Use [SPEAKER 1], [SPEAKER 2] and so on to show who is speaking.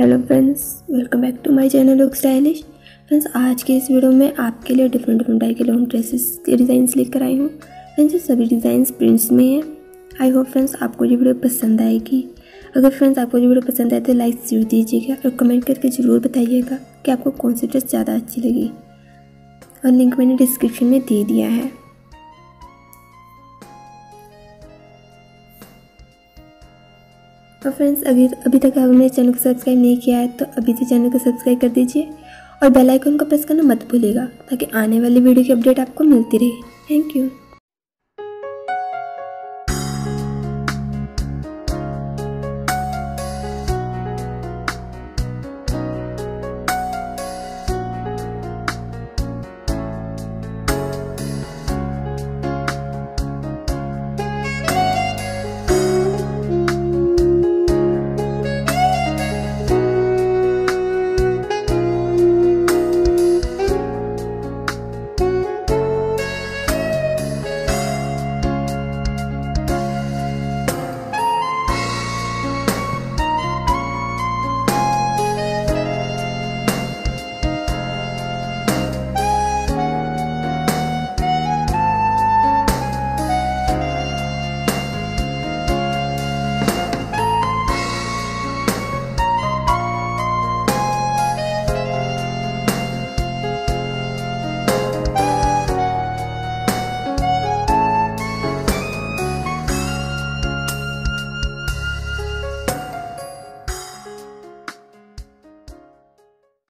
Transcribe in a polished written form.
[SPEAKER 1] Hello friends, welcome back to my channel look stylish. Friends, आज के इस video में आपके लिए डिफरेंट टाइप के लॉन्ग ड्रेसेस के डिज़ाइंस लेकर आई हूँ। फ्रेंड्स, ये सभी डिज़ाइंस प्रिंट्स में हैं। आई होप फ्रेंड्स आपको ये वीडियो पसंद आएगी। अगर फ्रेंड्स आपको ये वीडियो पसंद आए तो लाइक ज़रूर दीजिएगा और कमेंट करके ज़रूर बताइएगा कि आपको कौन सी ड्रेस ज़्यादा अच्छी लगी, और लिंक मैंने डिस्क्रिप्शन में दे दिया है। और फ्रेंड्स, अगर अभी तक आपने मेरे चैनल को सब्सक्राइब नहीं किया है तो अभी से चैनल को सब्सक्राइब कर दीजिए और बेल आइकन को प्रेस करना मत भूलिएगा ताकि आने वाली वीडियो की अपडेट आपको मिलती रहे। Thank you.